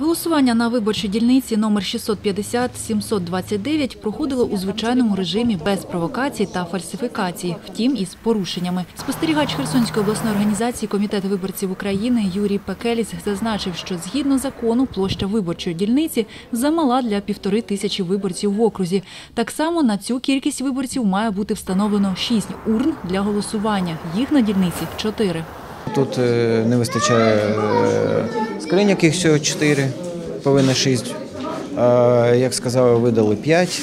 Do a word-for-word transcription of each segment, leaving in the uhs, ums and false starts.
Голосування на виборчій дільниці номер шістсот п'ятдесят сімсот двадцять дев'ять проходило у звичайному режимі без провокацій та фальсифікацій, втім із порушеннями. Спостерігач Херсонської обласної організації Комітет виборців України Юрій Пекеліс зазначив, що згідно закону площа виборчої дільниці замала для півтори тисячі виборців в окрузі. Так само на цю кількість виборців має бути встановлено шість урн для голосування. Їх на дільниці – чотири. Тут не вистачає скриньок, їх всього чотири, повинно шість. Як сказали, видали п'ять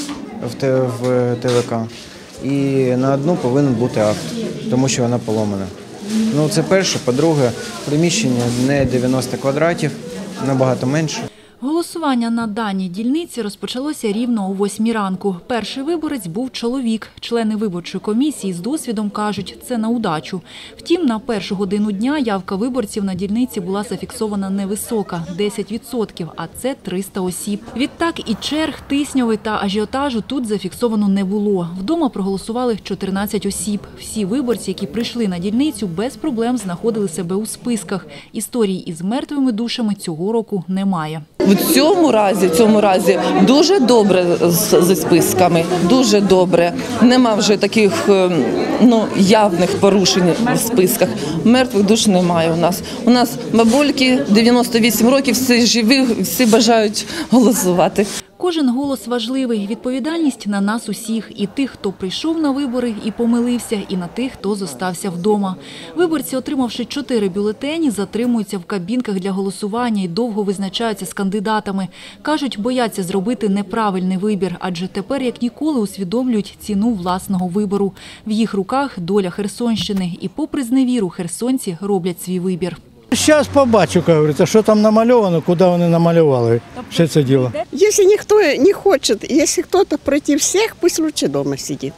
в Те Ве Ка. І на одну повинен бути акт, тому що вона поломана. Ну, це перше. По-друге, приміщення не дев'яносто квадратів, набагато менше. Голосування на даній дільниці розпочалося рівно о восьмій ранку. Перший виборець був чоловік. Члени виборчої комісії з досвідом кажуть, це на удачу. Втім, на першу годину дня явка виборців на дільниці була зафіксована невисока – десять відсотків, а це триста осіб. Відтак і черг, тисньовий та ажіотажу тут зафіксовано не було. Вдома проголосували чотирнадцять осіб. Всі виборці, які прийшли на дільницю, без проблем знаходили себе у списках. Історії із мертвими душами цього року немає. В цьому разі, в цьому разі дуже добре з, зі списками, дуже добре. Нема вже таких ну, явних порушень в списках. Мертвих душ немає у нас. У нас бабульки, дев'яносто вісім років, всі живі, всі бажають голосувати. Кожен голос важливий. Відповідальність на нас усіх. І тих, хто прийшов на вибори і помилився, і на тих, хто зостався вдома. Виборці, отримавши чотири бюлетені, затримуються в кабінках для голосування і довго визначаються з кандидатами. Кажуть, бояться зробити неправильний вибір, адже тепер, як ніколи, усвідомлюють ціну власного вибору. В їх руках доля Херсонщини. І попри зневіру, херсонці роблять свій вибір. Зараз побачу, як говориться, що там намальовано, куди вони намалювали все це діло. Якщо ніхто не хоче, якщо хтось проти всіх, пусть лучше вдома сидить.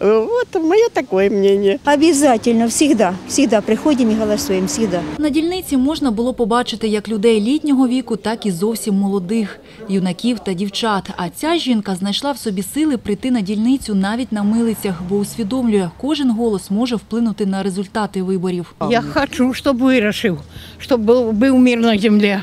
Вот моє таке мнение. Обязательно, всегда, всегда приходимо і голосуємо, всегда. На дільниці можна було побачити як людей літнього віку, так і зовсім молодих, юнаків та дівчат. А ця жінка знайшла в собі сили прийти на дільницю навіть на милицях, бо усвідомлює, кожен голос може вплинути на результати виборів. Я хочу, щоб вирішив, щоб був мир на землі.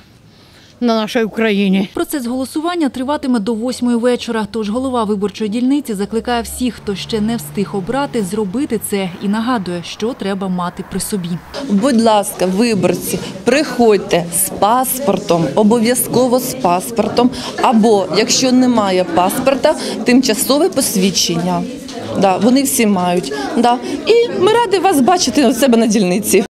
На нашій Україні. Процес голосування триватиме до восьмої вечора, тож голова виборчої дільниці закликає всіх, хто ще не встиг обрати, зробити це і нагадує, що треба мати при собі. Будь ласка, виборці, приходьте з паспортом, обов'язково з паспортом, або, якщо немає паспорта, тимчасове посвідчення. Да, вони всі мають. Да. І ми раді вас бачити у себе на дільниці.